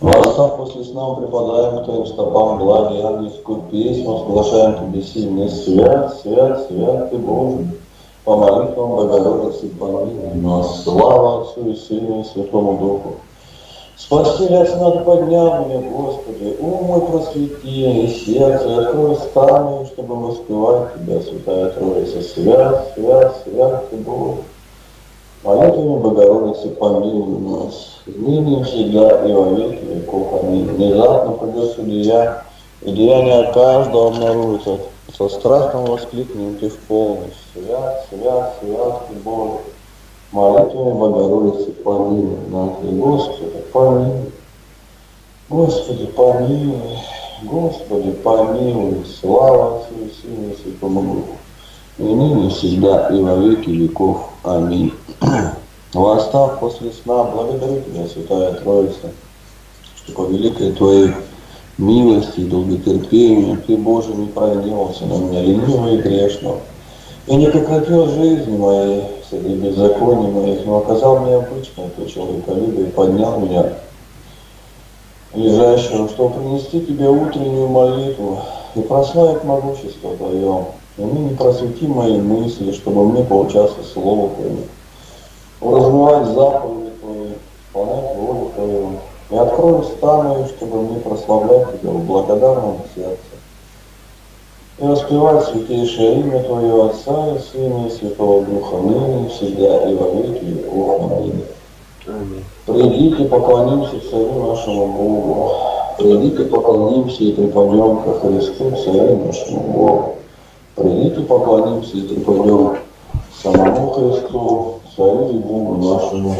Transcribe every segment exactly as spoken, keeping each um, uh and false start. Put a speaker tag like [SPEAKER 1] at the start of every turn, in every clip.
[SPEAKER 1] Восстав после сна, преподаем к твоим стопам благи ангельскую песнь, возглашаем тебе сильный свят, свят, свят ты Боже. По молитвам Богородицы помилуй нас, слава Отцу и Сыну и Святому Духу. Спасти от сна поднял меня, Господи, ум мой просвети, и сердце открой стану, чтобы воспевать Тебя, Святая Троица. Свят, свят, свят ты Боже. Молитвами Богородицы помилуй нас, ныне всегда и во веки веков. Аминь. Внезапно придет судья, и деяния каждого обнаружится. Со страхом воскликнем ты в полночь. Свят, свят, свят ты Боже. Молитвами Богородицы помилуй нас, и Господи, помилуй. Господи, помилуй. Господи, помилуй. Слава Отцу и Сыну и Святому Духу. И ныне всегда и во веки веков. Аминь. Восстав после сна, благодарю Тебя, Святая Троица, что по великой Твоей милости и долготерпению Ты, Боже, не прогневался на меня, ленивого и грешного, и не прекратил жизни моей среди беззаконий моих, но оказал мне обычное Твое человеколюбие и поднял меня, лежащего, чтобы принести Тебе утреннюю молитву и прославить могущество Твое. И ныне просвети мои мысли, чтобы мне поучаться Слову Твоему, уразумевать заповеди Твои, исполнять волю Твою, и открой уста мои, чтобы мне прославлять Тебя в благодарном сердце, и воспевать святейшее имя Твое, Отца и Сына и Святого Духа, ныне, всегда и во веки веков. Аминь. Придите, поклонимся Царю нашему Богу, придите, поклонимся и припадем ко Христу, Царю нашему Богу. Придите, поклонимся и припадем самому Христу, Царю и Богу нашему.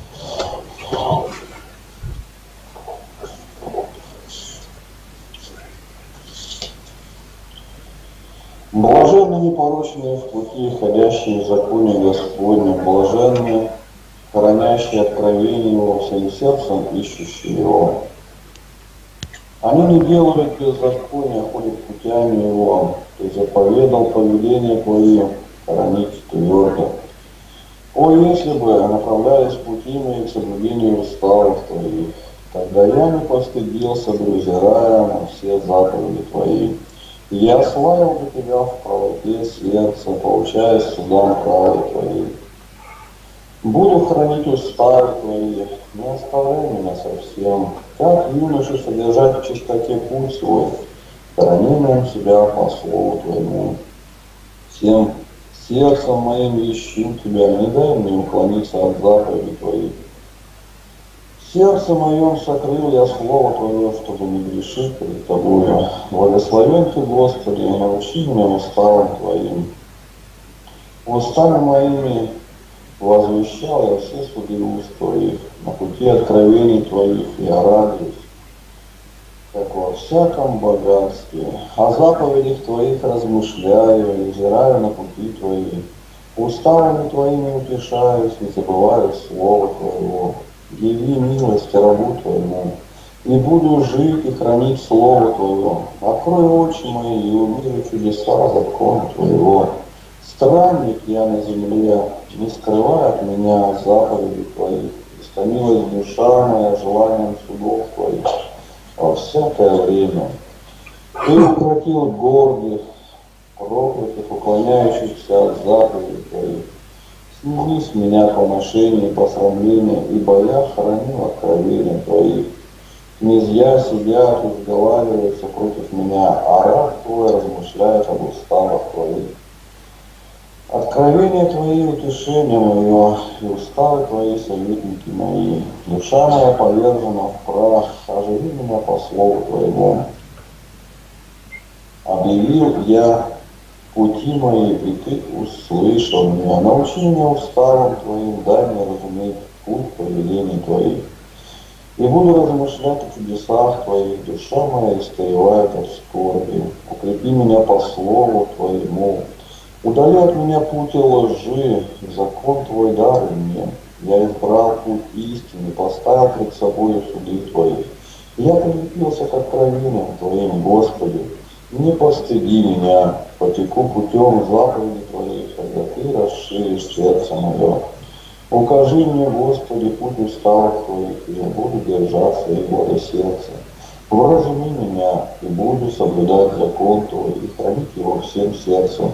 [SPEAKER 1] Блаженны непорочные в пути, ходящие в законе Господне, блаженны, хранящие откровение Его, всем сердцем ищущие Его. Они не делают беззакония, ходят путями Его. Ты заповедал повеление Твои, хранить твердо. О, если бы направлялись пути мои к соблюдению уставов Твоих, тогда я не постыдился бы, взирая на все заповеди Твои. Я славил бы Тебя в правоте сердца, получаясь судам правды Твоей. Буду хранить уставы Твои, не оставляй меня совсем, как юноше содержать в чистоте путь свой, хранимым себя по слову Твоему. Всем сердцем моим ищу Тебя, не дай мне уклониться от заповедей Твоих. В сердце моем сокрыл я слово Твое, чтобы не грешить перед Тобою. Благословен Ты, Господи, научи меня уставам Твоим. Устами моими возвещал я все суды уст Твоих, на пути откровений Твоих я радуюсь, как во всяком богатстве. О заповедях Твоих размышляю и взираю на пути Твои. Уставами Твоими утешаюсь и забываю слово Твоего. Яви милость рабу Твоему, и буду жить и хранить слово Твое. Открой очи мои и увижу чудеса закона Твоего. Странник я на земле, не скрывай от меня заповеди Твоих. Истомилась душа моя желанием судов Твоих во всякое время. Ты укротил гордых, проклятых, уклоняющихся от заповедей Твоих. Сними с меня поношение и посрамление, ибо я хранил откровения Твоих. Князья сидят и сговариваются против меня, а раб Твой размышляет об уставах Твоих. Откровения Твои — утешение мое, и уставы Твои — советники мои. Душа моя повержена в прах, оживи меня по слову Твоему. Объявил я пути мои, и Ты услышал меня. Научи меня уставам Твоим, дай мне разуметь путь повелений Твоих. И буду размышлять о чудесах Твоих, душа моя исторевает от скорби. Укрепи меня по слову Твоему. Удали от меня путь лжи, закон Твой даруй мне. Я избрал путь истины, поставил пред собой суды Твои. Я прилепился к откровениям Твоим, Господи. Не постыди меня, потеку путем заповедей Твоих, когда Ты расширишь сердце мое. Укажи мне, Господи, путь усталых Твоих, и я буду держаться его сердца. Вразуми меня, и буду соблюдать закон Твой, и хранить его всем сердцем.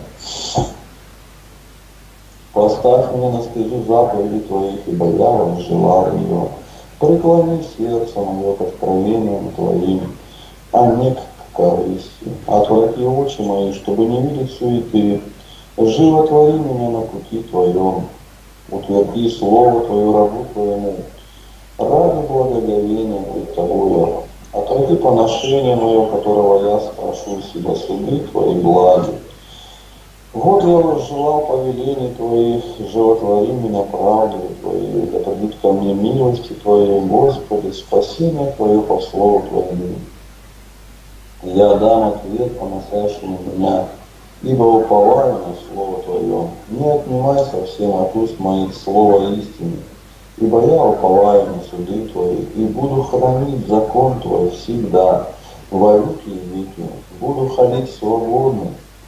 [SPEAKER 1] Поставь меня на стезю заповеди Твоих, ибо я возжелал ее. Преклони сердце мое к откровениям Твоим, а не к корысти. Отврати очи мои, чтобы не видеть суеты. Животвори меня на пути Твоем. Утверди слово Твое рабу Твоему, ради благоговения пред Тобою. Отради поношение мое, которого я спрошу себя, суды Твои благи. Вот я возжелал повелений Твоих, животвори меня правдой Твоей, да придут ко мне милости Твоей, Господи, спасение Твое по слову Твоему. Я дам ответ по-настоящему меня, ибо уповаю на Слово Твое. Не отнимай совсем от уст моих слова истины, ибо я уповаю на суды Твои, и буду хранить закон Твой всегда, во веки и веки. Буду ходить свободно,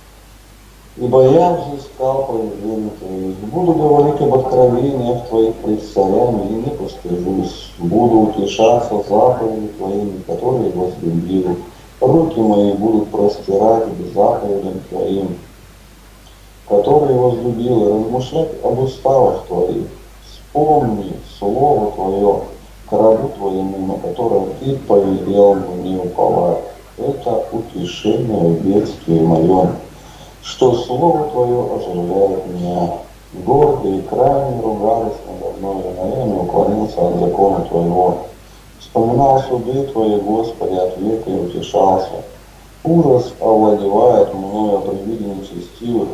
[SPEAKER 1] ибо я взыскал повеление Твоих. Буду говорить об откровениях Твоих пред царями, и не постыжусь. Буду утешаться заповедями Твоими, которые возлюбил. Руки мои будут простирать к заповедям Твоим, которые возлюбил, и размышлять об уставах Твоих. Вспомни Слово Твое к рабу Твоему, на которое Ты повелел мне уповать. Это утешение в бедствии моем, что Слово Твое оживляет меня. Гордые и крайне ругались надо мной, но я не уклонился от закона Твоего. Вспоминал суды Твои, Господи, от века и утешался. Ужас овладевает мною при виде нечестивых,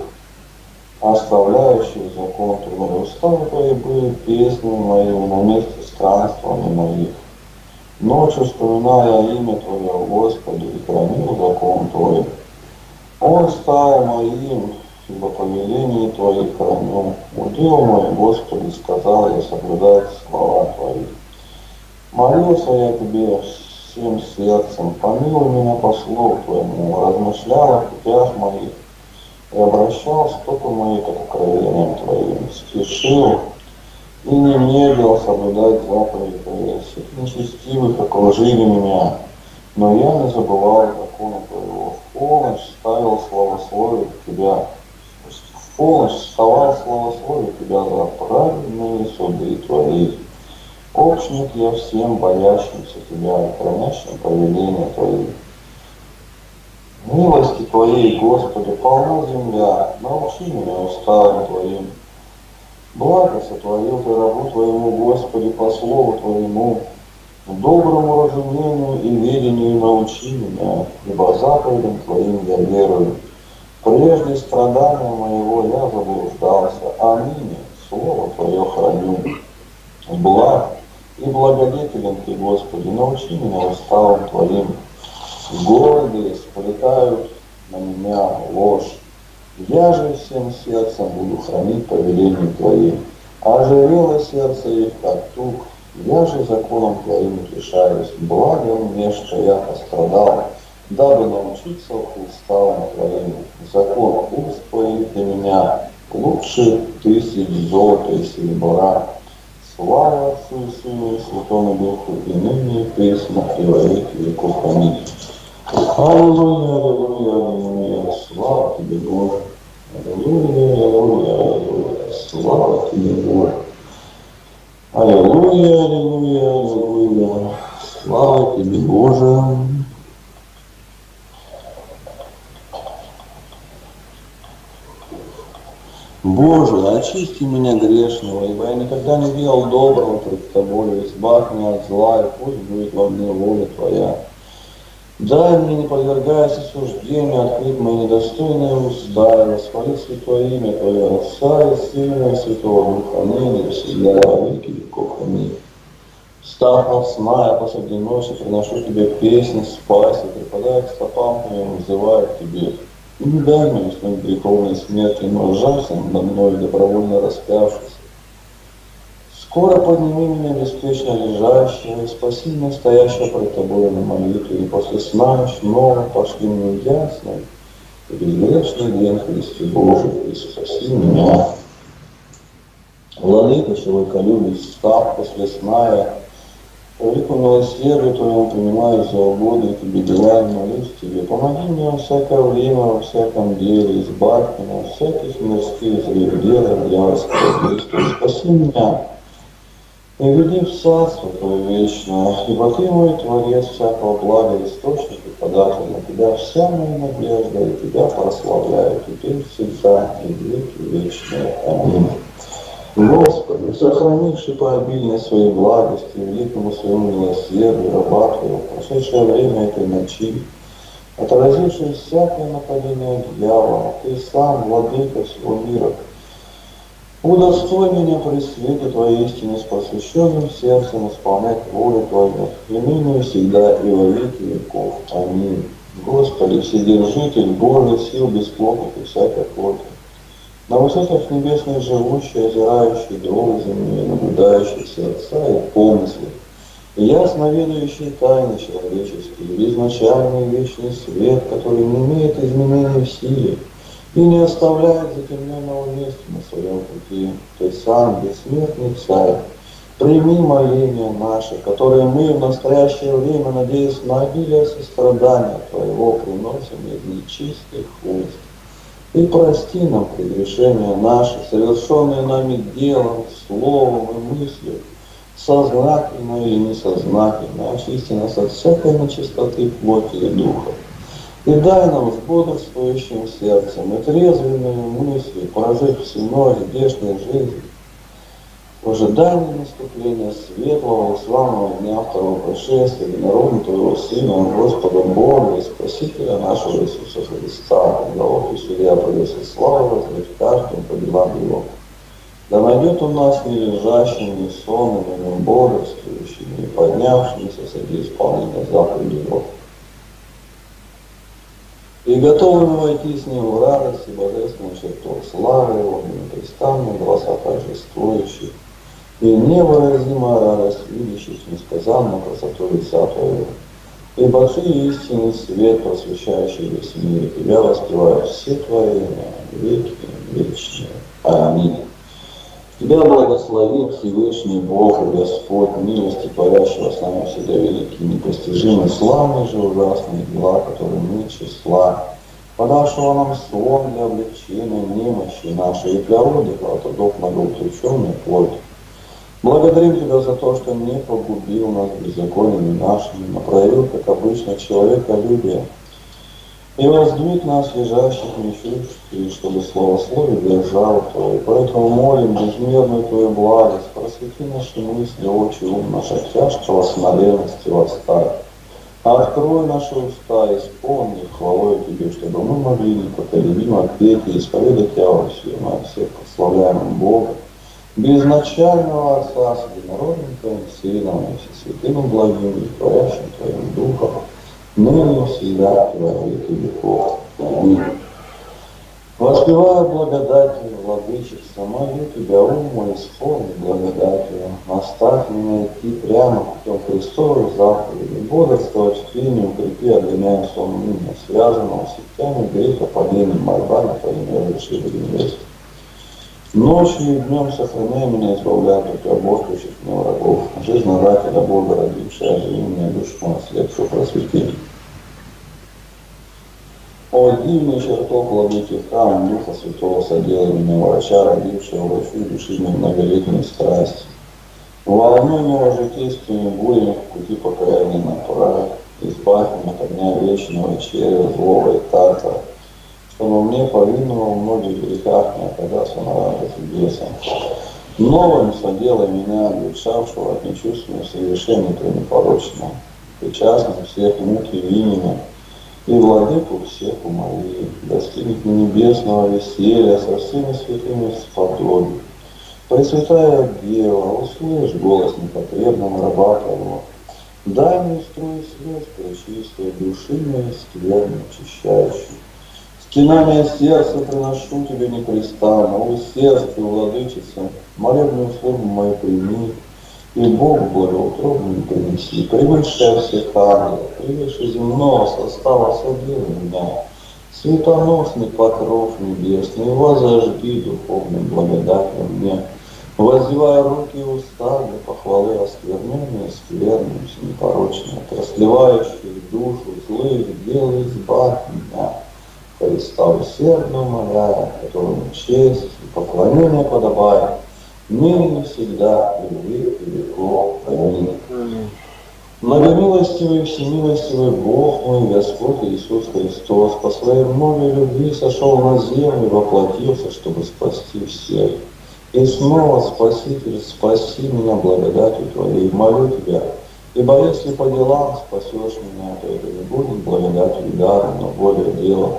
[SPEAKER 1] оставляющих закон Твой. Уставы Твои были песнями моими на месте странствований моих. Ночью вспоминая имя Твое, Господи, и хранил закон Твой. Он стал моим, ибо повеление Твои храню. Удел мой, Господи, сказал я соблюдать слова Твои. Молился я Тебе всем сердцем, помилуй меня по слову Твоему, размышлял о путях моих и обращал стопы мои к откровениям Твоим, спешил и не медлил соблюдать заповеди Твои. Всех нечестивых окружили меня, но я не забывал закона Твоего. В полночь ставил славословие Тебя, в полночь вставал славословие Тебя за праведные суды Твои. Общник я всем боящимся Тебя и хранящим повеления Твои. Милости Твоей, Господи, полна земля, научи меня уставам Твоим. Благо сотворил Ты рабу Твоему, Господи, по слову Твоему. Доброму разумению и ведению научи меня, ибо заповедям Твоим я верую. Прежде страдания моего я заблуждался, а ныне слово Твое храню. Благ и благодетелен Ты, Господи, научи меня уставам Твоим. Гордые сплетают на меня ложь. Я же всем сердцем буду хранить повеления Твои. Ожирело сердце их, как тук. Я же законом Твоим утешаюсь. Благо мне, что я пострадал, дабы научиться уставам Твоим. Закон уст Твоих для меня лучше тысяч золота и серебра. Слава Отцу и Сыну и Святому Духу, и ныне, и присно, и во веки веков. Аминь. Аллилуйя, аллилуйя, аллилуйя, слава Тебе, Боже. Аллилуйя, аллилуйя, аллилуйя, слава Тебе, Боже. Аллилуйя, аллилуйя, аллилуйя, слава Тебе, Боже. Боже, очисти меня грешного, ибо я никогда не делал доброго пред Тобою, избавь меня от зла, и пусть будет во мне воля Твоя. Дай мне, не подвергаясь осуждению, открыть мои недостойные уста, и восхвалить святое имя Твое, Отца и Сына и Святого Духа, ныне и всегда, во веки веков. Аминь. Встав от сна, я посреди ночи приношу Тебе песни, спаси, припадая к стопам Твоим, взываю к Тебе. И не дай мне уснуть греховной смерти, но жалься надо мной, добровольно распявшись. Скоро подними меня беспечно лежащего, и спаси меня стоящего пред Тобой на молитве, и после сна снова пошли мне ясный и безгрешный день, Христе Божий, и спаси меня. Владыка, человеколюбец, ставка лесная, по великому милосердию Твоему принимаю за угоду и Тебе дела, молюсь Тебе. Помоги мне во всякое время, во всяком деле, избавь меня от всяких мирских злых дел, дьявольского действия. Спаси меня и веди в царство Твое вечное, ибо Ты мой Творец всякого блага, источник и податель. На Тебя вся моя надежда, и Тебя прославляю теперь всегда и веки вечные. Аминь. Господи, сохранивший по обильной своей благости, великому своему милосердию, раба Твоего, в прошедшее время этой ночи, отразивший всякое нападение дьявола, Ты сам, владыка всего мира, удостой меня при свете Твоей истины с просвещенным сердцем исполнять волю Твою, ныне всегда и во веки веков. Аминь. Господи, Вседержитель, Божий сил бесплотных и всякой плоти, на высотах небесных живущий, озирающий дровы земли, наблюдающий сердца и помыслы, и ясно ведающий тайны человеческие, изначальный вечный свет, который не имеет изменений в силе и не оставляет затемненного места на своем пути. Ты сам, бессмертный Царь, прими моления наши, которые мы в настоящее время, надеясь на обилие сострадания Твоего, приносим из нечистых уст. И прости нам прегрешения наши, совершенные нами делом, словом и мыслью, сознательно или несознательно, очисти нас от всякой нечистоты плоти и духа. И дай нам с бодрствующим сердцем и трезвыми мысли прожить всю ночь здешней жизни, в ожидании наступления светлого и славного дня второго пришествия, народа Твоего Сына, Господа Бога и Спасителя нашего Иисуса Христа, когда и судья принесет славу, возлить каждому по делам Его. Да найдет у нас не лежащим, не сонным, не бодрствующим, не поднявшимся среди исполнения заповедей Его. И готовым войти с Ним в радость и божественную черту славы Его, непрестанно глаза торжествующих, и невыразимая радость видящих несказанную красоту лица Твоего. Ибо Ты истинный свет, просвещающий весь мир, и Тебя воспевают все творения, веки вечные. Аминь. Тебя благословит Всевышний Бог и Господь, милости творящего с нами всегда великие, непостижимые, славные же ужасные дела, которые мы числа, подавшего нам сон для облегчения немощи нашей и для отдыха от трудов многоутреченной плоти. Благодарим Тебя за то, что не погубил нас беззакониями нашими, но проявил, как обычно, человеколюбие, и воздвиг нас, лежащих нечувствий, чтобы словословие держал Твое. Поэтому молим безмерную Твою благость, просвети наши мысли, очи, ум наш от тяжкого смоленности восстать. Открой наши уста, исполни хвалой Тебе, чтобы мы могли непоколебимо петь и исповедать Тебя во всем, о всех прославляемым Бога, безначального Отца, с единородным Твоим Сыном и Всесвятым благим и творящим Твоим Духом, ныне и всегда и во веки веков. Аминь. Воспевая благодатью, Владычица, молю Тебя, ум мой, исполни благодатью, наставь меня идти прямо путем Христовых заповедей, бодрствовать в тени, укрепи огня и сон уныния, связанного сетями греха, падением, мольбами Твоими, разреши невест. Ночью и днем сохраняй меня, избавляй от оборствующих мне врагов, жизнодателя Бога, родившая, оживи меня, душу мою, слепшую просвети. О, дивный чертог владыки храма, Духа Святого соделай меня, врача, родившего врачу, души мне многолетней страсти. Волной него житейскими бурями в пути покаяния направь, избавь меня от огня вечного червя, злого и тартара, чтобы мне, повинного в многих грехах, не оказался на радость бесам. Новым соделай меня, облегчавшего от нечувственных совершений Твоего непорочного, причастных всех муки винения, и владыку всех умоли, достигнет небесного веселья со всеми святыми сподоби. Пресвятая Дева, услышь голос непотребного раба Твоего, дай мне строй слез пречистой души моей скверно очищающей. Скинание сердца приношу Тебе непрестанно, усердствуй, Владычица, молебную службу мою прими, и Богу благоутробную принеси, превыше всех ангелов, превыше земного состава соделай меня, светоносный покров небесный, возожги духовным благодатью мне, Воздевая руки и уста для похвалы оскверненные, скверным, непорочно, расливающие душу злых дел, избавь меня, Христа усердно умоляя, которому честь и поклонение подобает, ныне и всегда, и в веки веков. Аминь. Многомилостивый и всемилостивый Бог мой, Господь Иисус Христос, по своей многой любви сошел на землю и воплотился, чтобы спасти всех. И снова, Спаситель, спаси меня благодатью Твоей, молю Тебя, ибо если по делам спасешь меня, то это не будет благодатью и даром, но более делом.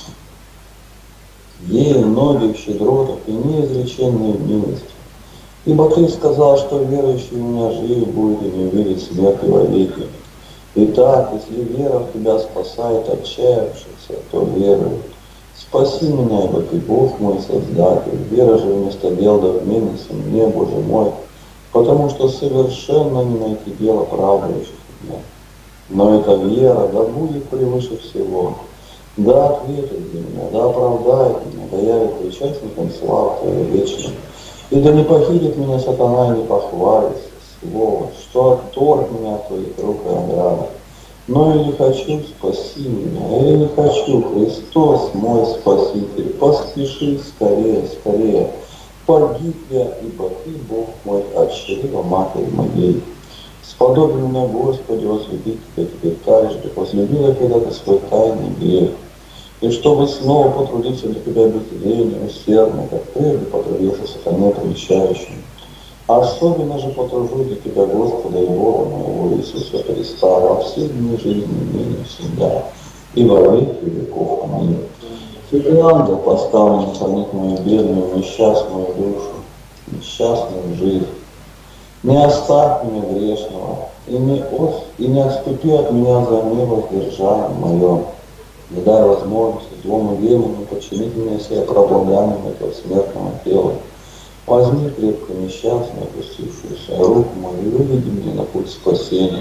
[SPEAKER 1] Ей многих щедротах и неизреченной милости. Ибо Ты сказал, что верующий в меня жив будет и не увидит смерти вовеки. Итак, если вера в Тебя спасает отчаявшихся, то веруй. Спаси меня, ибо Ты Бог мой Создатель, вера же вместо дел да вменится мне, Боже мой, потому что совершенно не найти дело правдующих меня. Но эта вера да будет превыше всего, да ответит за меня, да оправдает меня, да явит причастником славы Твоей вечной. И да не похитит меня сатана и не похвалится слово, что отторг меня от Твоих рук и ограды. Но я не хочу, спаси меня, я не хочу, Христос мой Спаситель, поспеши скорее, скорее, погиб я, ибо Ты, Бог мой, от чрева матери моей. Сподоби меня, Господи, возлюбить Тебя теперь так же, как возлюбила когда-то свой тайный грех, и чтобы снова потрудиться для Тебя безление, усердно, как прежде потрудился сатане прельщающим. Особенно же потружу для Тебя, Господа и Бога моего Иисуса Христа, во все дни жизни ныне всегда, и во веки веков. Аминь. Святый ангел, поставленный хранить мою бедную, несчастную душу, несчастную жизнь, не оставь меня грешного, и не, от, и не отступи от меня за невоздержанием моем. Не дай возможности злому демону подчинить меня себе прообладанием этого смертного тела. Возьми крепко несчастную, опустившуюся руку мою и выведи меня на путь спасения.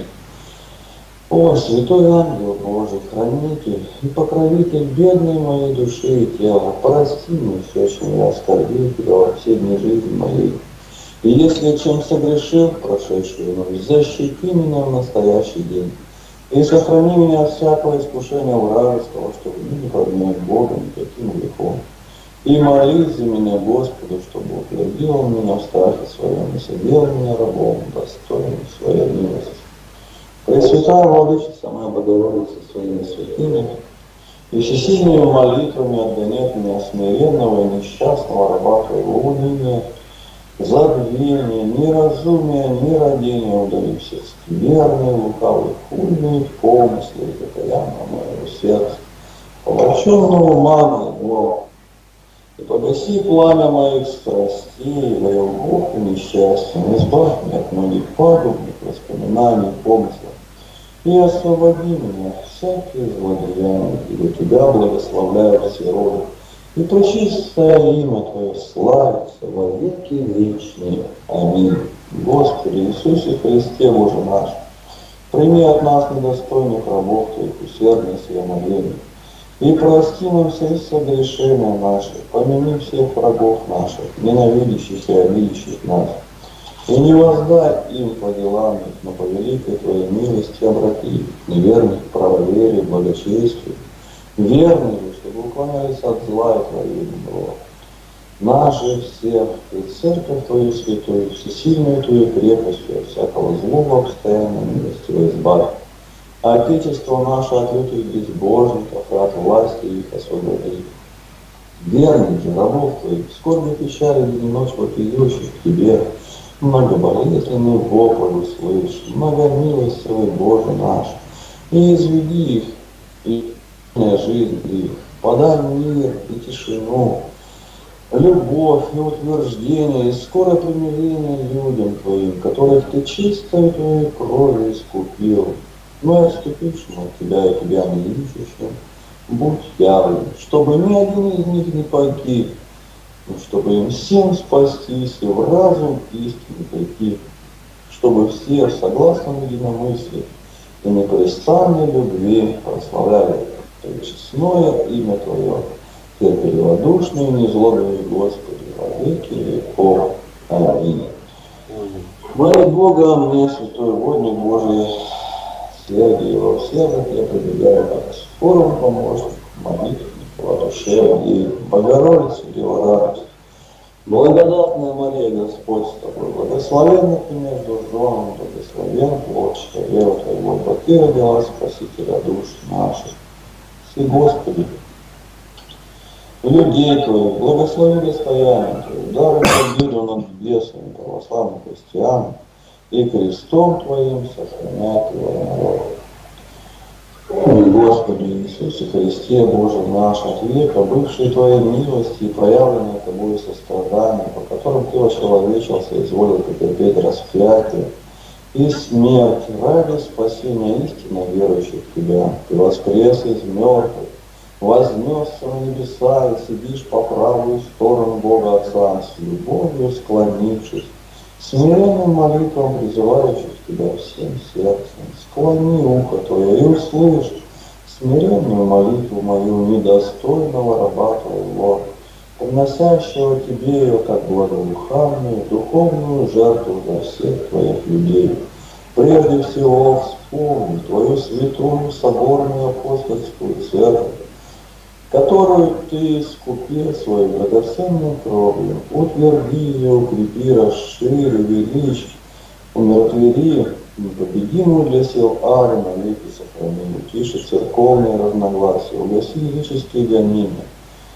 [SPEAKER 1] О, святой ангел Божий, хранитель и покровитель бедной моей души и тела, прости мне все, чем я оскорбил Тебя во все дни жизни моей. И если чем согрешил в прошедшую ночь, защити меня в настоящий день. И сохрани меня от всякого искушения вражеского, чтобы не прогнать Бога никаким грехом. И молись за меня Господу, чтобы утвердил меня в страхе своем и соделал меня рабом, достойным своей милости. Пресвятая Владычица моя Богородица своими святыми и всесильными молитвами отгони от меня смиренного и несчастного раба Твоего уныния, забвения, неразумия, нерадения, удали все скверные, лукавые, хульные помыслы и покаянного моего сердца, помраченного ума моего, и погаси пламя моих страстей, воел Бог и несчастьем, избавь меня от многих пагубных воспоминаний, помыслов, и освободи меня от всяких злодеяний, ибо Тебя благословляют все роды, и пречистое имя Твое славится во веки вечные. Аминь. Господи Иисусе Христе, Боже наш, прими от нас недостойных рабов Твоих усердно сие моление, и прости нам все согрешения наши, помяни всех врагов наших, ненавидящих и обидящих нас, и не воздай им по делам их, но по великой Твоей милости обрати их, неверных к правоверию, благочестию, верных же, чтобы уклонялись от зла и творили добро. Нас же всех, и церковь Твою святую, всесильную Твою крепостью, от всякого злого постоянно милостиво избавь. А Отечество наше от лютых безбожников и от власти их освободи. Верных же рабов Твоих, скорби печали день и ночь вопиющих к Тебе, многоболезненный вопль услышь, многомилостивый Боже наш, и изведи их, и жизнь их, подай мир и тишину, любовь и утверждение, и скорое примирение людям Твоим, которых Ты чистой Твоей кровью искупил. Но отступившим от Тебя и Тебя не ищущим, будь явлен, чтобы ни один из них не погиб, но чтобы им всем спастись и в разум истины прийти, чтобы все в согласном единомыслии и непрестанной любви прославляли Твое честное имя Твое, терпеливодушный и незлобный Господи, во веки веков. Аминь. Молит Бога мне, святой водник Божий, Сергий его в сердце я прибегаю как скорому помощнику, молитвеннику, воодушевлению и Богородицу, Деву радость. Благодатная Мария, Господь с тобой, благословенна ты между женами, благословен плод чрева твоего, ибо ты родилась Спасителя душ наших. И Господи, людей твоих, благослови достояние твое, даруй победу над бесами, православным христианам, и крестом твоим сохраняй твой народ. Господи Иисусе Христе, Боже наш, от века бывшей Твоей милости и проявленной Тобой сострадания, по которым Ты очеловечился и изволил потерпеть распятие и смерть ради спасения истинно верующих в Тебя. Ты воскрес из мертвых, вознесся на небеса и сидишь по правую сторону Бога Отца, с любовью склонившись, смиренным молитвам призывающих Тебя всем сердцем. Склони ухо Твое и услышь смиренную молитву мою недостойного раба Твоего, приносящего Тебе ее как благоуханную духовную жертву за всех Твоих людей. Прежде всего вспомни Твою святую соборную апостольскую церковь, которую Ты искупил своей драгоценной кровью. Утверди ее, укрепи, расшири, увеличь, умиротвори непобедимую для сил ары навеки сохрани, утиши церковные разногласия, угаси языческие гонения.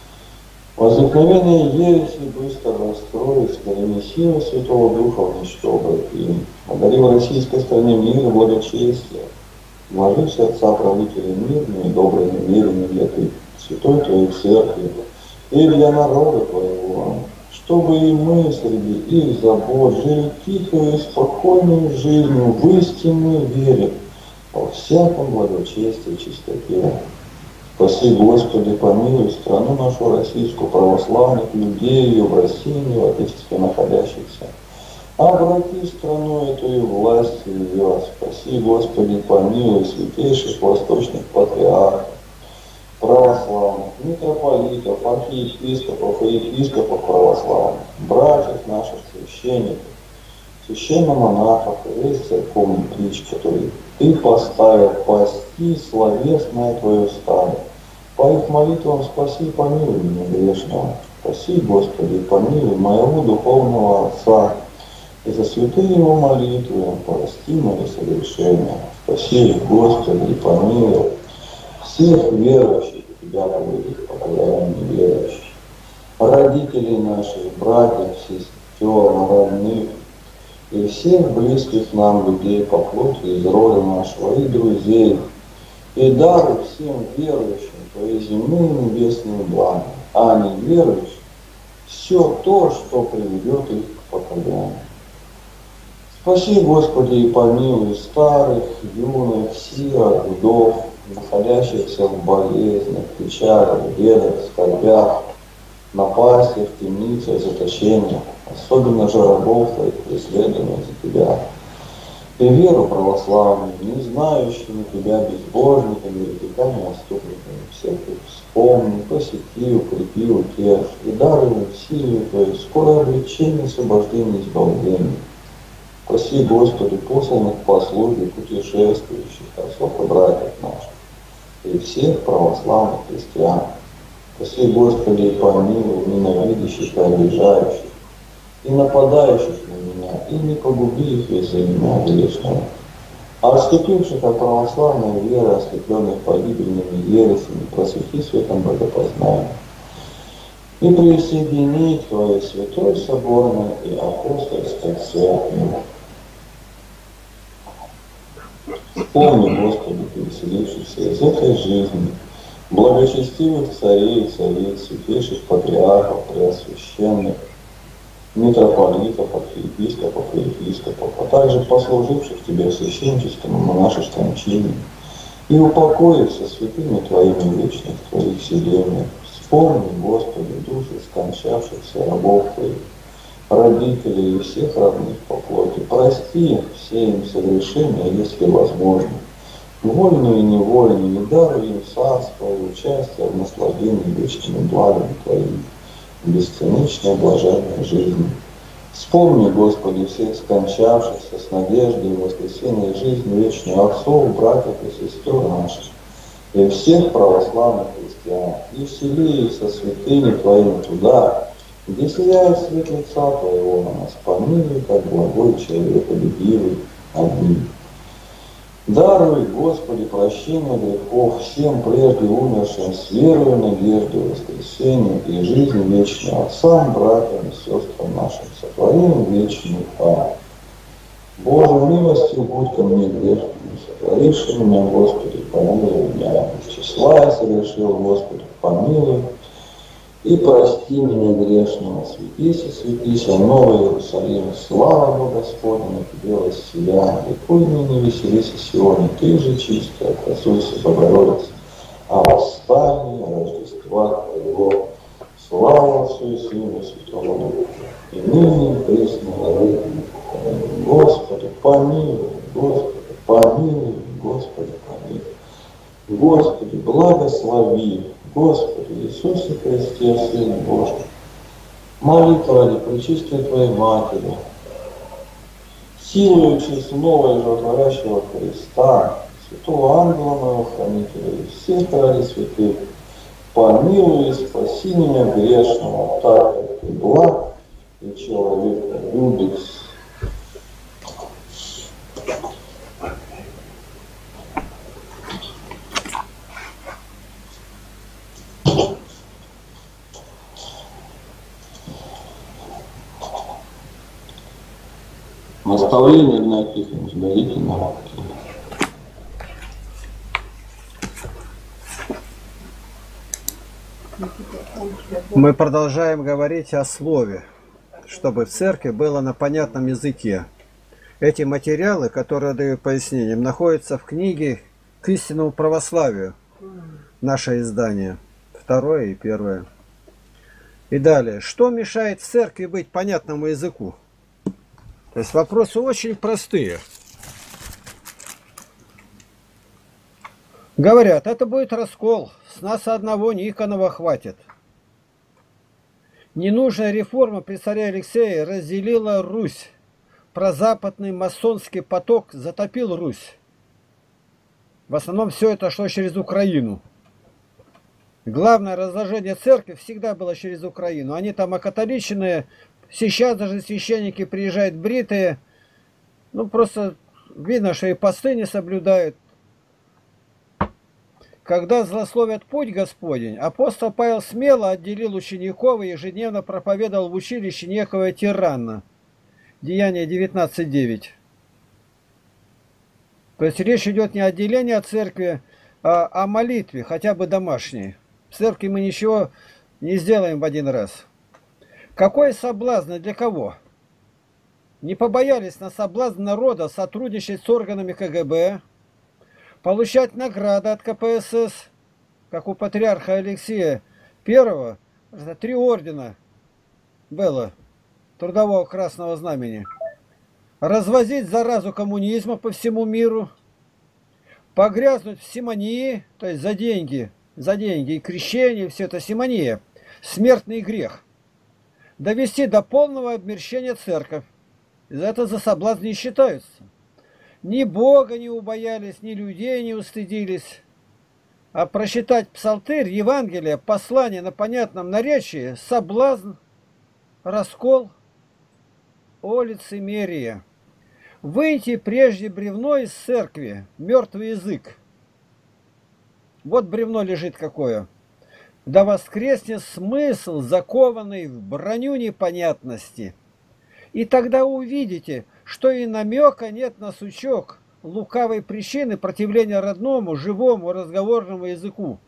[SPEAKER 1] Возникновение ереси быстро расстроит, скорее силы Святого Духа уничтожит им. Одари в российской стране мир и благочестие. Вложи в сердца правителей мирные и добрые намерения для Ты, святой Твоей церкви и для народа Твоего, чтобы и мы среди их забот жили тихой и спокойной жизнью в истинной вере, во всяком благочестии и чистоте. Спаси, Господи, помилуй страну нашу российскую, православных людей ее в России, в Отечестве находящихся. Обрати страну эту и власть ее. Спаси, Господи, помилуй святейших восточных патриархов, православных, митрополитов, архиепископов и епископов православных, братьев наших священников, священномонахов и весь церковный клич, который Ты поставил пасти словесное Твое стадо. По их молитвам спаси и помилуй меня грешного. Спаси, Господи, помилуй моего духовного отца, и за святые его молитвы прости мои согрешения. Спаси, Господи, помилуй всех верующих у Тебя, благих, покаяния неверующих, родителей наших, братьев, сестер, родных, и всех близких нам людей по плоти из рода нашего, и друзей, и даруй всем верующим Твои земные и небесные блага, а не верующим все то, что приведет их к покаянию. Спаси, Господи, и помилуй старых, юных, сирот, вдов, находящихся в болезнях, печалях, бедах, скорбях, напастях, темницах, заточениях, особенно же рабов Твоих, преследуемых за Тебя, и веру православную, не знающими Тебя безбожниками, еретиками, отступниками, всех их вспомни, посети, укрепи, утешь, и даруй им силу Твою, скорое облегчение, освобождение, избавление. Спаси, Господи, посланных по службе путешествующих, отцов и братьев наших, и всех православных христиан. Спаси, Господи, и помилуй ненавидящих и обижающих, и нападающих на меня, и не погуби их из-за меня грешного. А отступивших от православной веры, ослепленных погибельными ересями, просвети светом богопознания, и присоедини к Твоей святой соборной и апостольской церкви. Помни, Господи, переселившихся из этой жизни, благочестивых царей и цариц, святейших патриархов, преосвященных, митрополитов, архиепископов и епископов, а также послуживших Тебе в священническом и монашеском чине, и упокоиться святыми Твоими в вечных Твоих селениях. Вспомни, Господи, души скончавшихся рабов Твоих, родителей и всех родных по плоти. Прости все им согрешения, если возможно, вольные и невольные, и даруй им царство и участие в наслаждении вечными благами Твоими, бесценичной блаженной жизни. Вспомни, Господи, всех скончавшихся с надеждой в воскресенье жизни вечную отцов, братьев и сестер наших, и всех православных христиан, и всели их со святыми Твоими туда, где сияет свет лица Твоего на нас, помилуй, как благой человеколюбивый один. Даруй, Господи, прощение грехов всем прежде умершим с верою, надеждой, воскресению и жизнью вечную отцам, братьям и сестрам нашим, сотворим вечный ад. Боже, милостью будь ко мне грешным, сотворивший меня, Господи, помилуй меня. Числа я совершил, Господи, помилуй. И прости меня грешного, светись и светись, о Новый Иерусалим, слава Бога Господня, на тебе воссия, ликуй ныне, веселись сегодня, ты же чистая, красуйся, Богородица, а восстание Рождества Твоего, слава Отцу и Сыну и Святому Духу, и ныне и присно во веки веков. Господи, помилуй, Господи, помилуй, Господи, помилуй. Господи, благослови, Господи Иисусе Христе, Сыне Божий, молитва ради пречистой Твоей Матери, силою честного и животворящего Христа, святого ангела моего хранителя и всех ради святых, помилуй и спаси меня грешного, так как Ты благ и человека любит. Наставление Игнатия Тихоновича, дадите нам.
[SPEAKER 2] Мы продолжаем говорить о слове, чтобы в церкви было на понятном языке. Эти материалы, которые даю пояснением, находятся в книге «К истинному православию», наше издание, второе и первое. И далее, что мешает в церкви быть понятному языку? То есть вопросы очень простые. Говорят, это будет раскол, с нас одного Никонова хватит. Ненужная реформа при царе Алексее разделила Русь. Прозападный масонский поток затопил Русь. В основном все это шло через Украину. Главное разложение церкви всегда было через Украину. Они там окатоличенные. Сейчас даже священники приезжают бритые, ну просто видно, что и посты не соблюдают. Когда злословят путь Господень, апостол Павел смело отделил учеников и ежедневно проповедовал в училище некого тирана. Деяние девятнадцать девять. То есть речь идет не о отделении от церкви, а о молитве, хотя бы домашней. В церкви мы ничего не сделаем в один раз. Какой соблазн и для кого? Не побоялись на соблазн народа сотрудничать с органами ка гэ бэ, получать награды от ка пэ эс эс, как у патриарха Алексея Первого, три ордена было Трудового Красного Знамени, развозить заразу коммунизма по всему миру, погрязнуть в симонии, то есть за деньги, за деньги и крещение, все это симония, смертный грех. Довести до полного обмерщения церковь. Это за соблазн не считаются. Ни Бога не убоялись, ни людей не устыдились. А прочитать псалтырь, Евангелие, послание на понятном наречии, соблазн, раскол, о лицемерие. Выйти прежде бревно из церкви, мертвый язык. Вот бревно лежит какое. Да воскреснет смысл, закованный в броню непонятности. И тогда увидите, что и намека нет на сучок лукавой причины противления родному, живому, разговорному языку.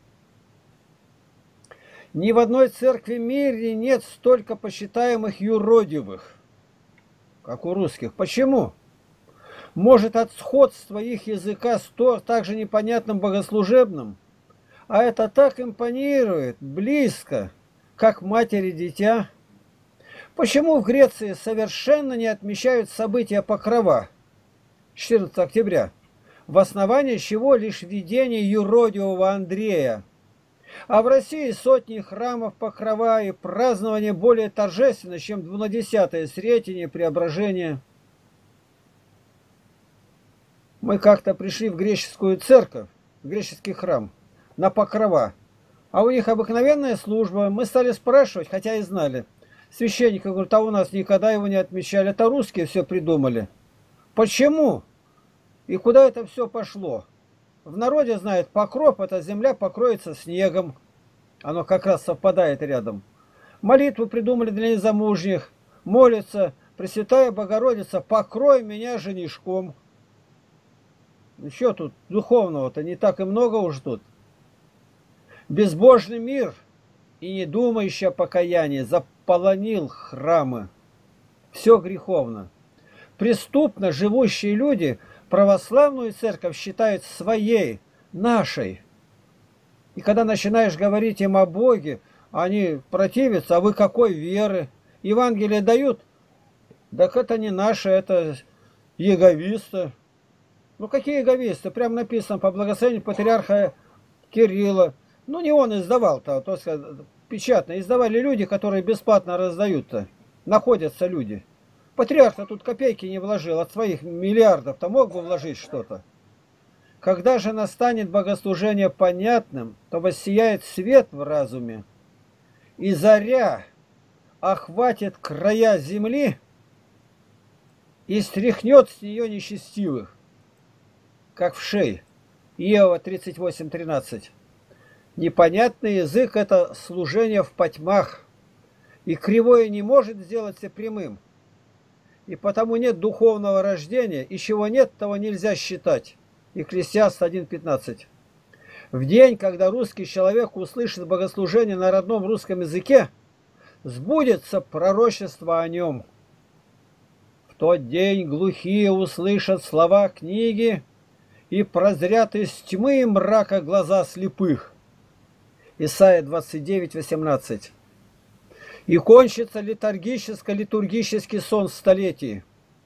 [SPEAKER 2] Ни в одной церкви мире нет столько почитаемых юродивых, как у русских. Почему? Может, от сходства их языка с то, также непонятным богослужебным? А это так импонирует, близко, как матери дитя. Почему в Греции совершенно не отмечают события Покрова четырнадцатого октября, в основании чего лишь видение юродивого Андрея? А в России сотни храмов, покрова и празднования более торжественно, чем двунадесятое Сретение, Преображение. Мы как-то пришли в греческую церковь, в греческий храм, на покрова. А у них обыкновенная служба. Мы стали спрашивать, хотя и знали. Священника говорит, а у нас никогда его не отмечали. Это русские все придумали. Почему? И куда это все пошло? В народе знает, покров, эта земля покроется снегом. Оно как раз совпадает рядом. Молитву придумали для незамужних. Молится, Пресвятая Богородица, покрой меня женишком. Еще тут духовного-то не так и много уж тут. Безбожный мир и не думающий о покаянии заполонил храмы. Все греховно. Преступно живущие люди православную церковь считают своей, нашей. И когда начинаешь говорить им о Боге, они противятся, а вы какой веры? Евангелие дают? Так это не наше, это яговисты. Ну какие яговисты? Прям написано по благословению патриарха Кирилла. Ну не он издавал-то, то сказать, печатно. Издавали люди, которые бесплатно раздают-то. Находятся люди. Патриарх-то тут копейки не вложил, от своих миллиардов-то мог бы вложить что-то. Когда же настанет богослужение понятным, то воссияет свет в разуме, и заря охватит края земли и стряхнет с нее нечестивых, как в шей. Иова тридцать восемь тринадцать. Непонятный язык – это служение в потьмах, и кривое не может сделаться прямым. И потому нет духовного рождения, и чего нет, того нельзя считать. Екклесиаст один пятнадцать. В день, когда русский человек услышит богослужение на родном русском языке, сбудется пророчество о нем. В тот день глухие услышат слова книги и прозрят из тьмы и мрака глаза слепых. Исайя двадцать девять восемнадцать. И кончится литургическо-литургический сон столетий.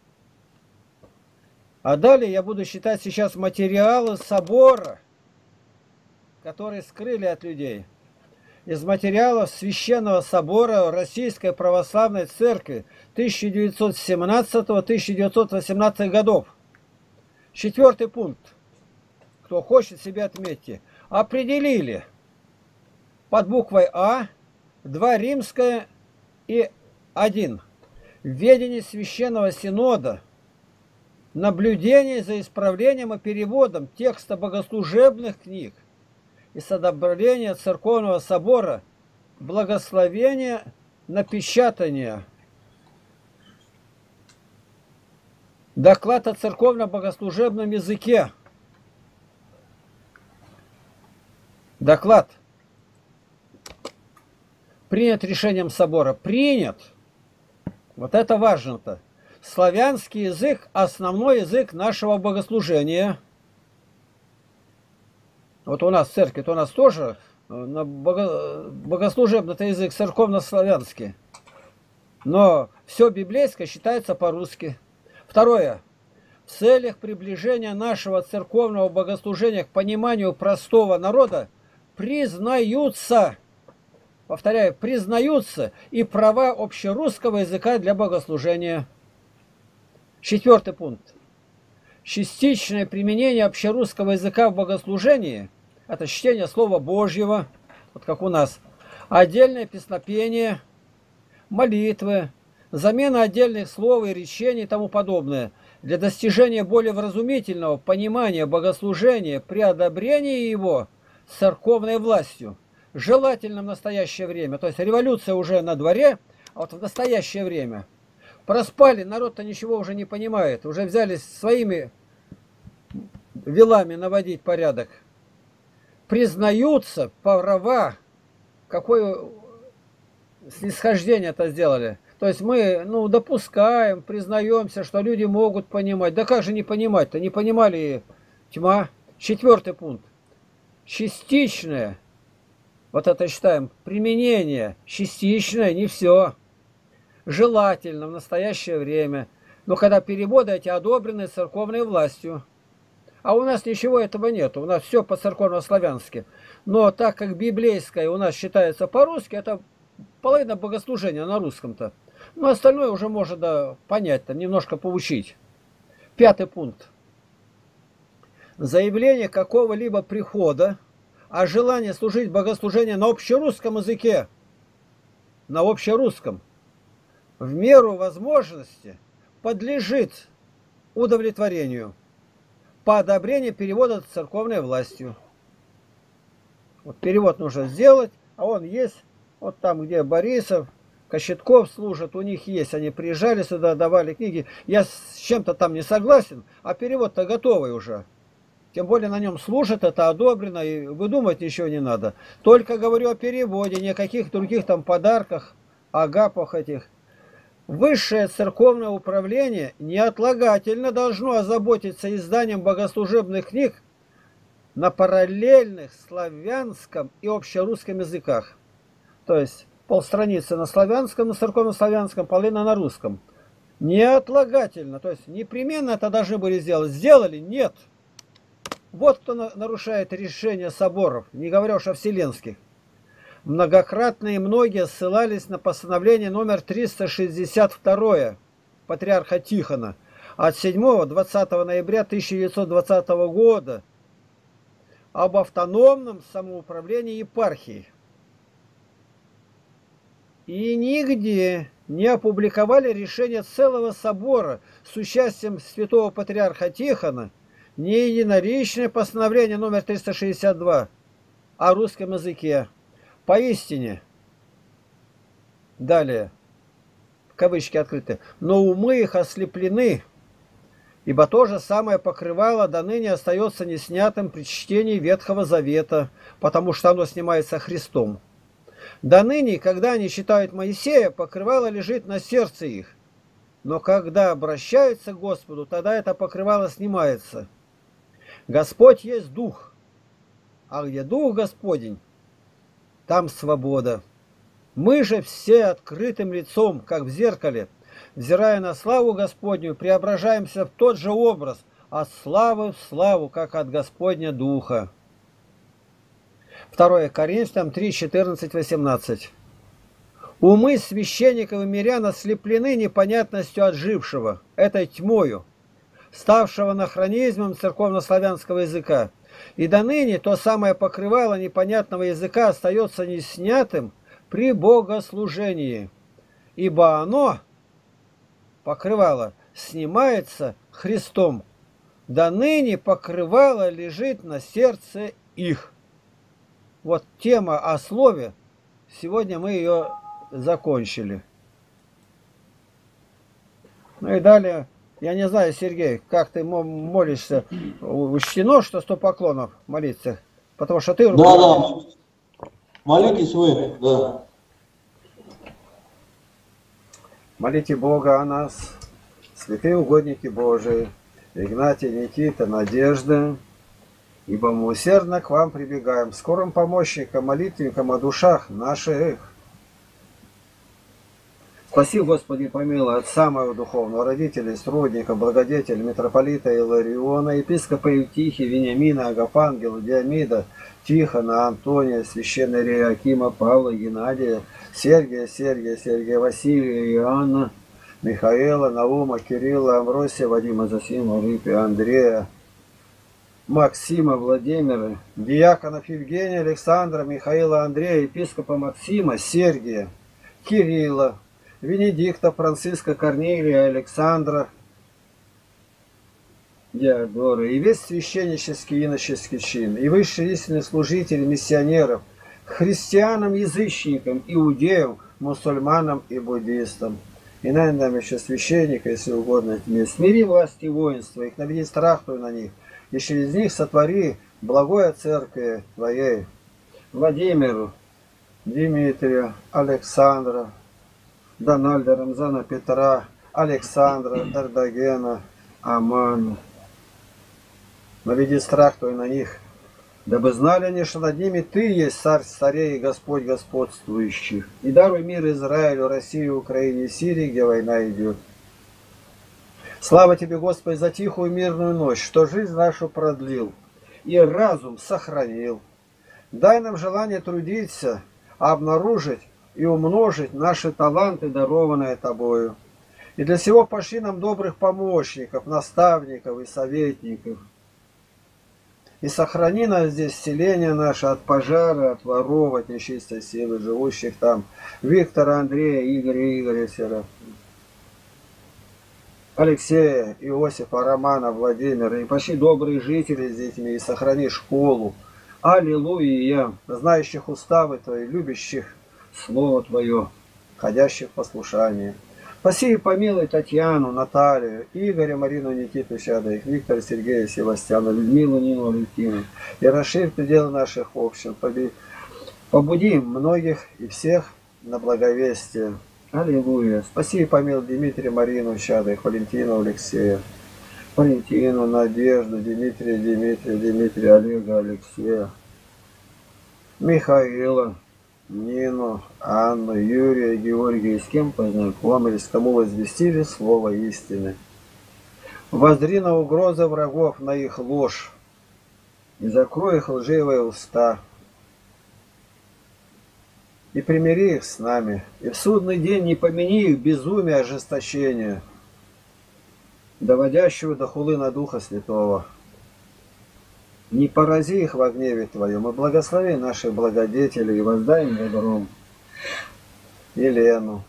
[SPEAKER 2] А далее я буду читать сейчас материалы собора, которые скрыли от людей. Из материалов Священного собора Российской Православной Церкви тысяча девятьсот семнадцатого — тысяча девятьсот восемнадцатого годов. Четвертый пункт. Кто хочет, себе отметьте. Определили под буквой А два римское и один. Ведение Священного Синода. Наблюдение за исправлением и переводом текста богослужебных книг и с одобрения Церковного собора благословение напечатания. Доклад о церковно-богослужебном языке. Доклад. Принят решением собора. Принят. Вот это важно-то. Славянский язык – основной язык нашего богослужения. Вот у нас в церкви, то у нас тоже бого... богослужебный язык церковно-славянский. Но все библейское считается по-русски. Второе. В целях приближения нашего церковного богослужения к пониманию простого народа признаются, повторяю, признаются и права общерусского языка для богослужения. Четвертый пункт. Частичное применение общерусского языка в богослужении – это чтение Слова Божьего, вот как у нас, отдельное песнопение, молитвы, замена отдельных слов и речений и тому подобное для достижения более вразумительного понимания богослужения при одобрении его церковной властью, желательно в настоящее время. То есть революция уже на дворе, а вот в настоящее время. Проспали, народ-то ничего уже не понимает. Уже взялись своими делами наводить порядок. Признаются права, какое снисхождение это сделали. То есть мы, ну, допускаем, признаемся, что люди могут понимать. Да как же не понимать-то? Не понимали тьма. Четвертый пункт. Частичное. Вот это считаем. Применение. Частичное, не все. Желательно в настоящее время, но когда переводы эти одобрены церковной властью. А у нас ничего этого нет. У нас все по-церковно-славянски. Но так как библейское у нас считается по-русски, это половина богослужения на русском-то. Но остальное уже можно да, понять, там, немножко поучить. Пятый пункт. Заявление какого-либо прихода о желании служить богослужение на общерусском языке, на общерусском, в меру возможности подлежит удовлетворению по одобрению перевода церковной властью. Вот перевод нужно сделать, а он есть, вот там, где Борисов, Кощетков служат, у них есть, они приезжали сюда, давали книги. Я с чем-то там не согласен, а перевод-то готовый уже. Тем более на нем служат, это одобрено, и выдумать ничего не надо. Только говорю о переводе, никаких других там подарках, агапах этих. Высшее церковное управление неотлагательно должно озаботиться изданием богослужебных книг на параллельных славянском и общерусском языках. То есть полстраницы на славянском, на церковно-славянском, половина на русском. Неотлагательно, то есть непременно это должны были сделать. Сделали? Нет. Вот кто нарушает решения соборов, не говоря уж о вселенских. Многократно и многие ссылались на постановление номер триста шестьдесят два патриарха Тихона от седьмого-двадцатого ноября тысяча девятьсот двадцатого года об автономном самоуправлении епархии. И нигде не опубликовали решение целого собора с участием святого патриарха Тихона, ни единоличное постановление номер триста шестьдесят два о русском языке. Поистине, далее, кавычки открыты, но умы их ослеплены, ибо то же самое покрывало до ныне остается неснятым при чтении Ветхого Завета, потому что оно снимается Христом. До ныне, когда они читают Моисея, покрывало лежит на сердце их, но когда обращаются к Господу, тогда это покрывало снимается. Господь есть Дух, а где Дух Господень, там свобода. Мы же все открытым лицом, как в зеркале, взирая на славу Господню, преображаемся в тот же образ, от славы в славу, как от Господня Духа. второе Коринфянам три, четырнадцать, восемнадцать. Умы священников и мирян ослеплены непонятностью отжившего, этой тьмою, ставшего анахронизмом церковно-славянского языка. И до ныне то самое покрывало непонятного языка остается неснятым при богослужении, ибо оно, покрывало, снимается Христом. До ныне покрывало лежит на сердце их. Вот тема о слове, сегодня мы ее закончили. Ну и далее. Я не знаю, Сергей, как ты молишься, учтено, что сто поклонов молиться? Потому что ты...
[SPEAKER 1] Да, да. Молитесь вы, да.
[SPEAKER 2] Молите Бога о нас, святые угодники Божии, Игнатий, Никита, Надежда, ибо мы усердно к вам прибегаем, скорым помощником, молитвенником о душах наших. Спаси, Господи, помилуй, отца моего духовного, родителей, сродника, благодетеля, митрополита Илариона, епископа Евтихия, Вениамина, Агафангела, Диамида, Тихона, Антония, священного Иоакима, Павла, Геннадия, Сергия, Сергия, Сергия, Василия, Иоанна, Михаила, Наума, Кирилла, Амвросия, Вадима, Зосима, Рипия, Андрея, Максима, Владимира, диаконов Евгения, Александра, Михаила, Андрея, епископа Максима, Сергия, Кирилла, Венедикта, Франциска, Корнилия, Александра, Диодора, и весь священнический и иноческий чин, и высшие истинные служители миссионеров, христианам, язычникам, иудеям, мусульманам и буддистам. И, наверное, еще священника, если угодно, тебе смири власти и воинства, их наведи страх твой на них, и через них сотвори благое церкви твоей. Владимиру, Дмитрия, Александра, Дональда, Рамзана, Петра, Александра, Эрдогена, Амана. Наведи страх твой на них, дабы знали они, что над ними ты есть царь царей и Господь господствующих. И даруй мир Израилю, России, Украине, Сирии, где война идет. Слава тебе, Господи, за тихую мирную ночь, что жизнь нашу продлил и разум сохранил. Дай нам желание трудиться, обнаружить и умножить наши таланты, дарованные Тобою. И для сего пошли нам добрых помощников, наставников и советников. И сохрани нас здесь, селение наше, от пожара, от воров, от нечистой силы, живущих там. Виктора, Андрея, Игоря, Игоря, Серафима, Алексея, Иосифа, Романа, Владимира. И пошли добрые жители с детьми, и сохрани школу. Аллилуйя! Знающих уставы Твои, любящих Слово Твое, ходящих в послушание. Спаси и помилуй Татьяну, Наталью, Игоря, Марину, Никиту, Щадовых, Виктора, Сергея, Севастьяна, Людмилу, Нину, Валентину. И расширь пределы наших общин. Побуди многих и всех на благовестие. Аллилуйя. Спаси и помилуй Дмитрия, Марину, Щадовых, Валентину, Алексея, Валентину, Надежду, Дмитрия, Дмитрия, Дмитрия, Олега, Алексея, Михаила, Нину, Анну, Юрия, Георгия, с кем познакомились, кому возвестили слово истины. Воззри на угрозы врагов, на их ложь, и закрой их лживые уста, и примири их с нами, и в судный день не помяни их безумие ожесточения, доводящего до хулы на Духа Святого. Не порази их во гневе Твоем, и благослови наших благодетелей, и воздай им добром Елену,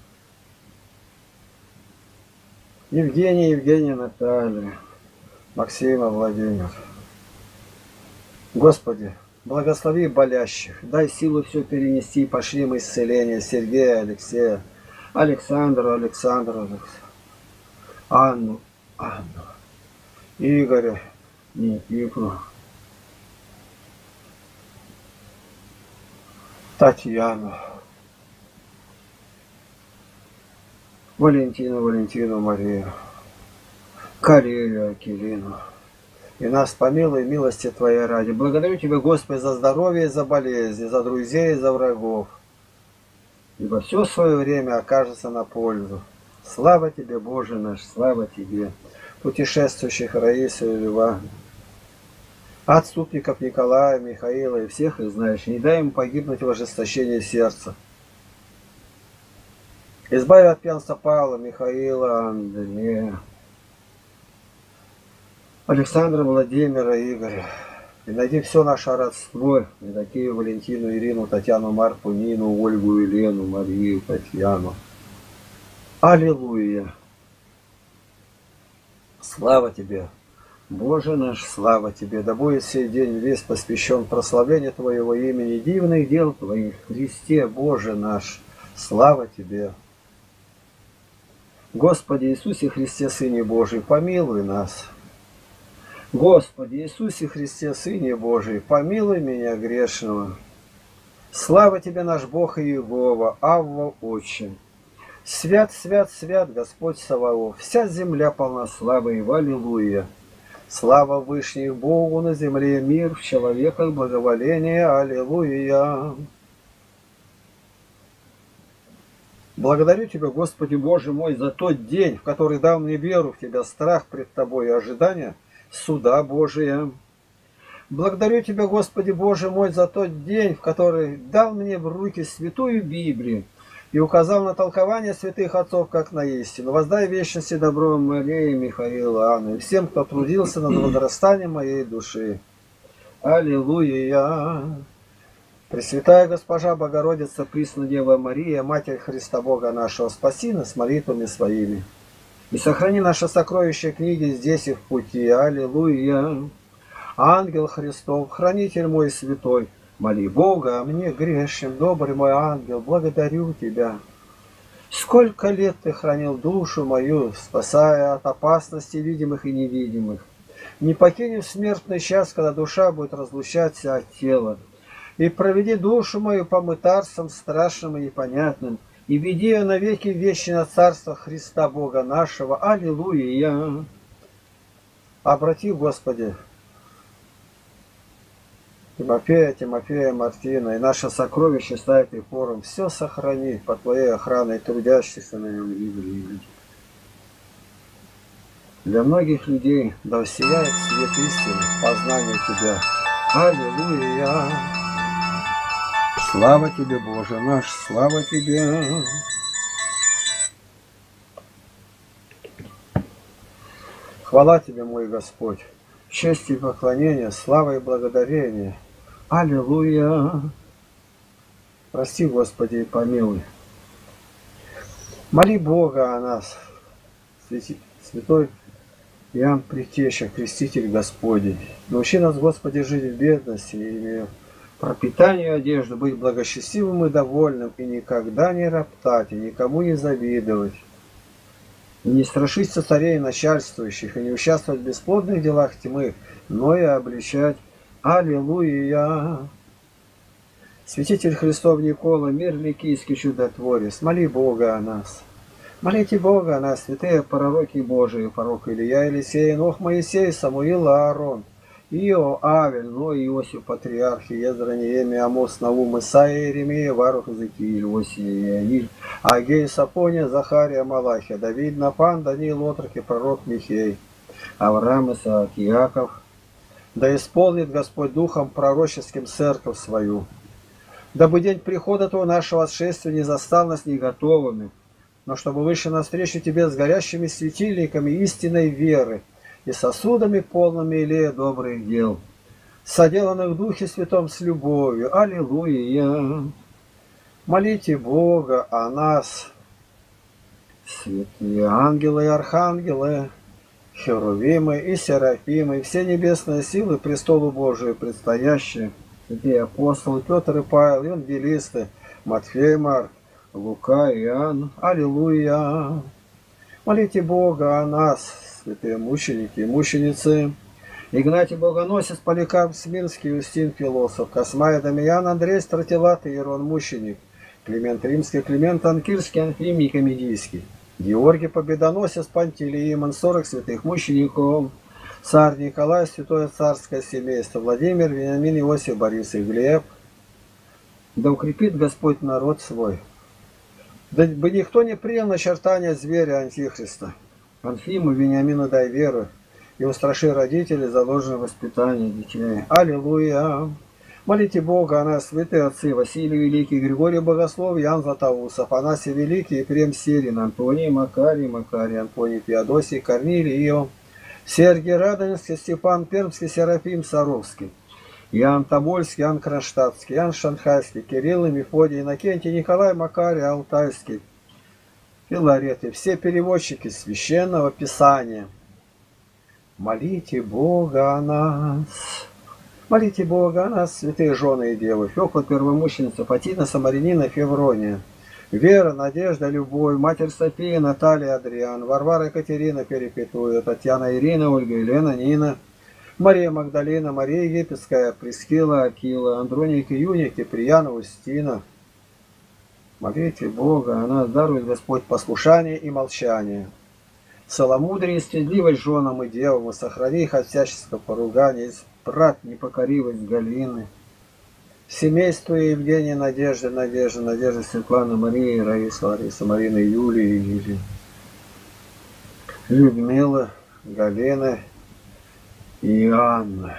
[SPEAKER 2] Евгения, Евгения, Наталью, Максима, Владимир. Господи, благослови болящих, дай силу все перенести, и пошли им исцеление Сергея, Алексея, Александру, Александру, Анну, Анну, Игоря, Никифору, Татьяну, Валентину, Валентину, Марию, Карелию, Акелину. И нас помилуй милости Твоей ради. Благодарю Тебя, Господи, за здоровье и за болезни, за друзей и за врагов. Ибо все свое время окажется на пользу. Слава Тебе, Боже наш, слава Тебе, путешествующих Раису и Льва, отступников Николая, Михаила и всех их знаешь. Не дай им погибнуть в ожесточении сердца. Избави от пьянства Павла, Михаила, Андрея, Александра, Владимира, Игоря. И найди все наше родство, Евдокию, Валентину, Ирину, Татьяну, Марку, Нину, Ольгу, Елену, Марию, Татьяну. Аллилуйя! Слава Тебе, Боже наш, слава Тебе! Да будет сей день весь посвящен прославлению Твоего имени, дивных дел Твоих, Христе, Боже наш, слава Тебе! Господи Иисусе Христе, Сыне Божий, помилуй нас! Господи Иисусе Христе, Сыне Божий, помилуй меня грешного. Слава Тебе, наш Бог и Иегова, Авва, Отче. Свят, свят, свят, Господь Саваоф, вся земля полна славы Его, аллилуйя. Слава Вышних Богу на земле, мир в человеках, благоволение, аллилуйя. Благодарю Тебя, Господи Боже мой, за тот день, в который дал мне веру в Тебя, страх пред Тобой и ожидание суда Божия. Благодарю Тебя, Господи Боже мой, за тот день, в который дал мне в руки святую Библию и указал на толкование святых отцов, как на истину. Воздай вечности добро Марии, Михаилу, Анну и всем, кто трудился над возрастанием моей души. Аллилуйя! Пресвятая Госпожа Богородица, Пресная Дева Мария, Матерь Христа Бога нашего, спаси нас молитвами своими. И сохрани наши сокровища книги здесь и в пути. Аллилуйя! Ангел Христов, хранитель мой святой, моли Бога о мне грешным, добрый мой ангел, благодарю Тебя. Сколько лет Ты хранил душу мою, спасая от опасностей видимых и невидимых. Не покинь в смертный час, когда душа будет разлучаться от тела. И проведи душу мою по мытарствам страшным и непонятным, и веди ее навеки в вечное царство Христа Бога нашего. Аллилуйя! Обрати, Господи, Тимофея, Тимофея, Мартина, и наше сокровище ставит и форум. Все сохрани по Твоей охраной трудящихся на нем. Для многих людей да воссияет свет истины, познание Тебя. Аллилуйя! Слава Тебе, Боже наш, слава Тебе! Хвала Тебе, мой Господь! Честь и поклонение, слава и благодарение. Аллилуйя! Прости, Господи, и помилуй. Моли Бога о нас, святой Иоанн Предтеча, Креститель Господень. Научи нас, Господи, жить в бедности, имея пропитание и одежду, быть благочестивым и довольным, и никогда не роптать, и никому не завидовать, и не страшиться царей и начальствующих, и не участвовать в бесплодных делах тьмы, но и обличать. Аллилуйя! Святитель Христов Никола, мир ликийский чудотворец, моли Бога о нас. Молите Бога о нас, святые пророки Божии, пророк Илья, Елисей, Нох, Моисей, Самуил, Аарон, Ио, Авель, Ной, Иосиф, Патриарх, Ездра, Неемия, Амос, Наум, Исаия, Иеремия, Варух, Иезекииль, Иосия, Иаиль, Агей, Сапония, Захария, Малахия, Давид, Нафан, Даниил, Отрок и пророк Михей, Авраам, Исаак, Иаков. Да исполнит Господь Духом пророческим церковь свою. Дабы день прихода Твоего нашего отшествия не застал нас не готовыми, но чтобы вышли навстречу Тебе с горящими светильниками истинной веры и сосудами полными илея добрых дел, соделанных в Духе Святом с любовью. Аллилуйя! Молите Бога о нас, святые ангелы и архангелы, херувимы и серафимы, и все небесные силы престолу Божию предстоящие, святые апостолы Петр и Павел, евангелисты, Матфей, Марк, Лука, Иоанн. Аллилуйя! Молите Бога о нас, святые мученики и мученицы, Игнатий Богоносец, Поликарп Смирнский, Юстин Философ, Космай, Дамиян, Андрей Стратилат, Иерон Мученик, Климент Римский, Климент Анкирский, Анфим Никомедийский, Георгий Победоносец, Пантелеимон, сорок святых мучеников, царь Николай, святое царское семейство, Владимир, Вениамин, Иосиф, Борис и Глеб. Да укрепит Господь народ свой. Да бы никто не принял начертания зверя Антихриста. Анфиму, Вениамину дай веру, и устраши родителей заложенное воспитание детей. Аллилуйя! Молите Бога о нас, святые отцы, Василий Великий, Григорий Богослов, Ян Златоуст, Афанасий Великий, Ефрем Сирин, Антоний, Макарий, Макарий, Антоний, Феодосий, Корнилий, Ио, Сергий Радонежский, Степан Пермский, Серафим Саровский, Иоанн Тобольский, Иоанн Кронштадтский, Иоанн Шанхайский, Кирилл и Мефодий, Иннокентий, Николай, Макарий, Алтайский, Филарет и все переводчики Священного Писания. Молите Бога о нас. Молите Бога о нас, святые жены и девы, Феокла Первомученица, Фатина, Самарянина, Феврония, Вера, Надежда, Любовь, Матерь София, Наталья, Адриан, Варвара, Екатерина, Перепетуя, Татьяна, Ирина, Ольга, Елена, Нина, Мария Магдалина, Мария Египетская, Прескила, Акила, Андроник, Юник, Киприяна, Устина. Молите Бога, о нас дарует Господь послушание и молчание. Целомудрие и стыдливость женам и девам, и сохрани их от всяческого поругания, брат непокоривость Галины, семейство Евгения, Надежда, Надежда, Надежда, Светлана, Мария, Раиса, Лариса, Марина, Юлия, Юлия, Людмила, Галина и Анна.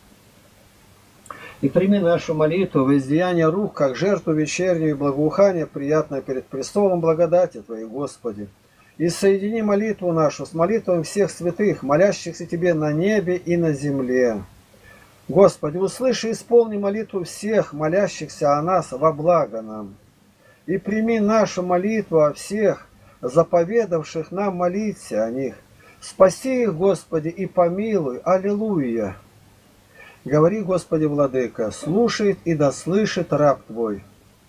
[SPEAKER 2] И прими нашу молитву в издеяние рук, как жертву вечернюю и благоухание, приятное перед престолом благодати Твоей, Господи. И соедини молитву нашу с молитвами всех святых, молящихся Тебе на небе и на земле. Господи, услыши и исполни молитву всех, молящихся о нас во благо нам. И прими нашу молитву о всех, заповедавших нам молиться о них. Спаси их, Господи, и помилуй. Аллилуйя! Говори, Господи, Владыка, слушает и дослышит раб Твой.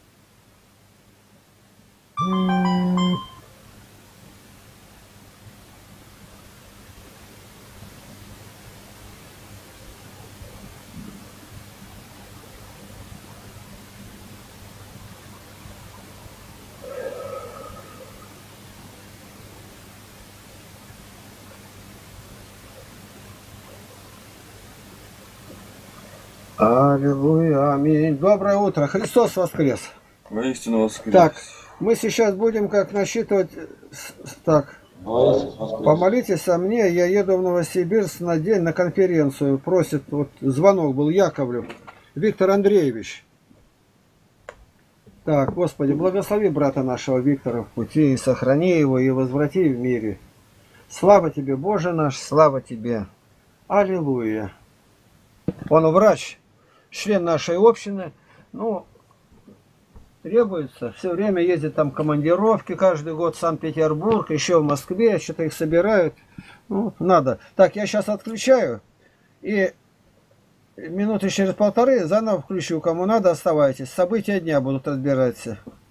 [SPEAKER 2] Аллилуйя, аминь. Доброе утро. Христос воскрес.
[SPEAKER 3] Воистину воскрес.
[SPEAKER 2] Так, мы сейчас будем как насчитывать так,
[SPEAKER 1] Говорите, воскрес.
[SPEAKER 2] Помолитесь о мне, я еду в Новосибирск на день на конференцию. Просит, вот звонок был Яковлев. Виктор Андреевич. Так, Господи, благослови брата нашего Виктора в пути, и сохрани его, и возврати в мире. Слава тебе, Боже наш, слава тебе. Аллилуйя. Он врач, член нашей общины. Ну, требуется. Все время ездит там командировки каждый год в Санкт-Петербург, еще в Москве, что-то их собирают. Ну, надо. Так, я сейчас отключаю. И минуты через полторы заново включу. Кому надо, оставайтесь. События дня будут разбираться.